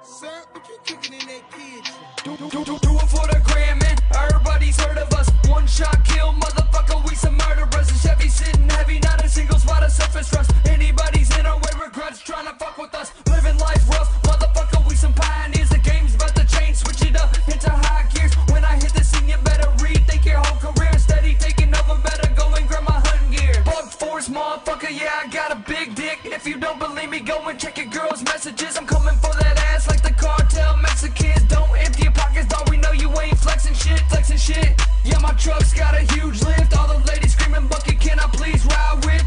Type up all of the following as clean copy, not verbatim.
Sir, what you cooking in that kitchen? Do it for the gram, man. Everybody's heard of us. One shot kill, motherfucker, we some murderers. The Chevy sitting heavy, not a single spot of surface trust. Anybody's in our way, regrets trying to fuck with us. Living life rough, motherfucker, we some pioneers. The game's about to change, switch it up into high gears. When I hit the scene, you better rethink your whole career. Steady taking over, better go and grab my hunting gear. Bug force, motherfucker, yeah, I got a big dick. If you don't believe me, go and check your girl's messages. I'm coming for that ass like the cartel. Mexicans don't empty your pockets, dog. We know you ain't flexing shit, flexing shit. Yeah, my truck's got a huge lift. All the ladies screaming, bucket, can I please ride with?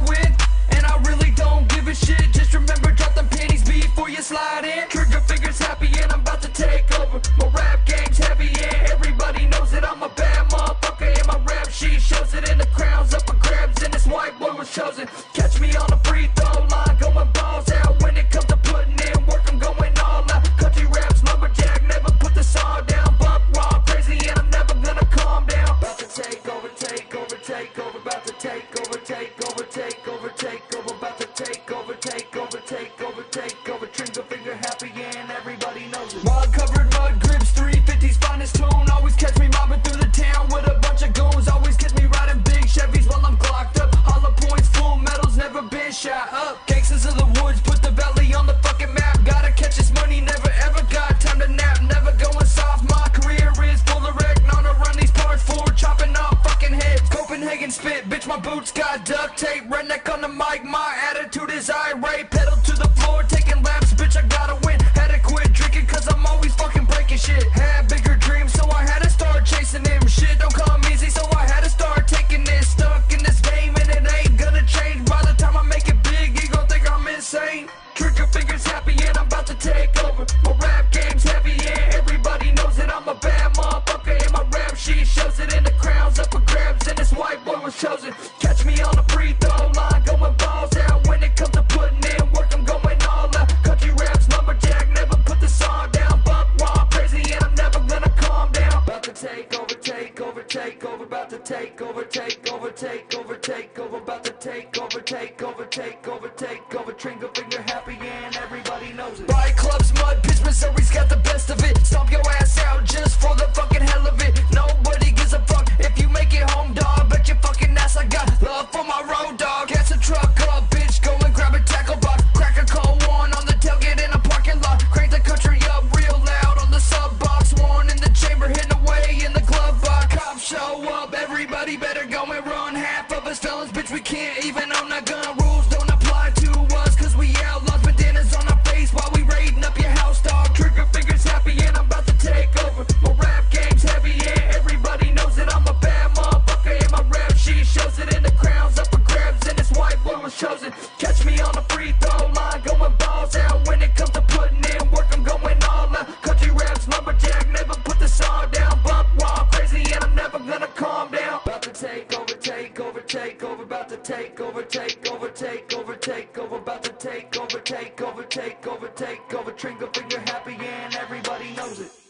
And I really don't give a shit. Just remember, drop them panties before you slide in. Trigger fingers happy and I'm about to take over. My rap game's heavy and everybody knows that I'm a bad motherfucker. And my rap sheet shows it, in the crown's up for grabs and this white boy was chosen. Catch me on the free throw line, going balls out. When it comes to putting in work, I'm going all out. Country raps, lumberjack, never put the saw down. Buck raw, crazy, and I'm never gonna calm down. About to take over, take over, take over. About to take over, take over, take over, take over. About to take over, take over, take over, take over. Trigger finger happy and everybody knows it. Mud covered mud grips, 350's finest tune. Always catch me mobbing through the town with a bunch of goons. Always catch me riding big Chevys while I'm clocked up. Hollow points, full metals, never been shot up. Gangsters of the woods, put the valley on the fucking map. Gotta catch this money, never ever got time to nap. Never going soft, my career is full of wreck. Known to run these parts for chopping off fucking heads. Copenhagen spit, bitch, my boots got duct tape. Redneck on the mic, my attitude is irate. Pedal to the floor, taking laps, bitch, I gotta win. Had to quit drinking cause I'm always fucking breaking shit. Had bigger dreams, so I had to start chasing them. Shit don't come easy, so I had to start taking this. Stuck in this game and it ain't gonna change. By the time I make it big, you gon' think I'm insane. Trigger fingers happy and I'm about to take over. My rap game's heavy and everybody knows that I'm a bad motherfucker. And my rap sheet shows it, in the crown's up for grabs and this white boy was chosen. Catch me on the free throw line, going balls out. When it comes to putting in work, I'm going all out. Country raps, lumberjack, never put the saw down. Buck raw, crazy, and I'm never gonna calm down. About to take over, take over, take over. About to take over, take over, take over, take over. About to take over, take over, take over, take over. Trigger finger happy and everybody knows it. Buy clubs, mud pits, Missouri's got the best of it. Stomp your ass out just for the fucking hell of it. Nobody gives a fuck if you make it home, dog. Bet your fucking ass I got love for my road dog. Catch a truck up, bitch, go and grab a tackle box. Crack a cold one on the tailgate in a parking lot. Crank the country up real loud on the sub box. One in the chamber, hitting away in the glove box. Cops show up, everybody better go and run. Half of us fellas, bitch, we can't even own a gun. Rules don't apply to us, cause we outlaws. Bandanas on our face while we raiding up your house, dog. Trigger fingers happy and I'm about to take over. My rap game's heavy and everybody knows that I'm a bad motherfucker. And my rap sheet shows it, in the crown's up for grabs and this white boy was chosen. Catch me on the free throw line, going balls out. When it comes to putting in work, I'm going all out. Country raps, lumberjack, never put the saw down. Buck raw, crazy, and I'm never gonna calm down. About to take over, take over, take over. About to take over, take over, take over, take over. About to take over, take over, take over, take over. Trigger finger happy and everybody knows it.